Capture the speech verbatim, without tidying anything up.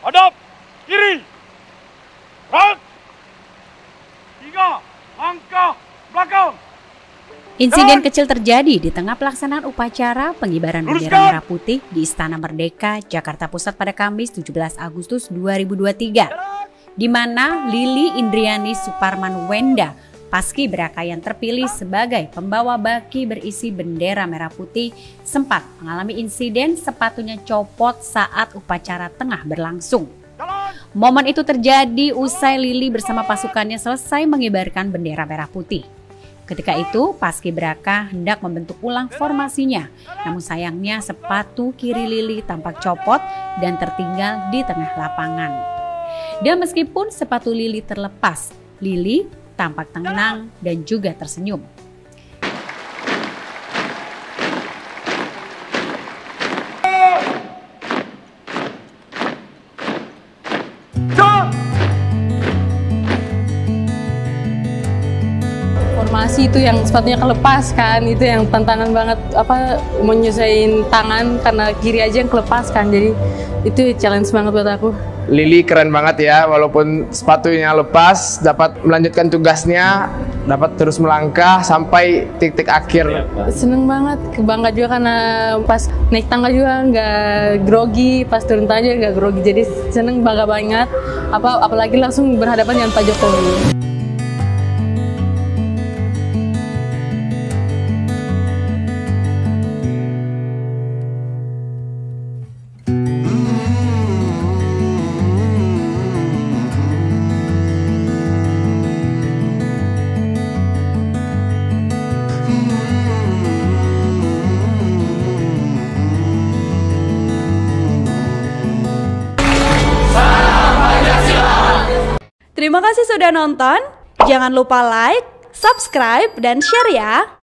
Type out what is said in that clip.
hadap, kiri, gerak, tiga, langkah, belakang. Insiden kecil terjadi di tengah pelaksanaan upacara pengibaran bendera merah putih di Istana Merdeka, Jakarta Pusat pada Kamis tujuh belas Agustus dua ribu dua puluh tiga, di mana Lili Indriani Suparman Wenda, paskibraka yang terpilih sebagai pembawa baki berisi bendera merah putih, sempat mengalami insiden sepatunya copot saat upacara tengah berlangsung. Momen itu terjadi usai Lili bersama pasukannya selesai mengibarkan bendera merah putih. Ketika itu, paskibraka hendak membentuk ulang formasinya, namun sayangnya sepatu kiri Lili tampak copot dan tertinggal di tengah lapangan. Dan meskipun sepatu Lili terlepas, Lili tampak tenang dan juga tersenyum. Formasi itu yang sepatunya kelepas kan, itu yang tantangan banget, apa menyesuaiin tangan karena kiri aja yang kelepas kan, jadi itu challenge banget buat aku. Lili keren banget ya, walaupun sepatunya lepas, dapat melanjutkan tugasnya, dapat terus melangkah sampai titik akhir. Seneng banget, bangga juga karena pas naik tangga juga nggak grogi, pas turun tangga juga nggak grogi, jadi seneng, bangga banget. Apa apalagi langsung berhadapan dengan Pak Jokowi. Terima kasih sudah nonton. Jangan lupa like, subscribe, dan share ya.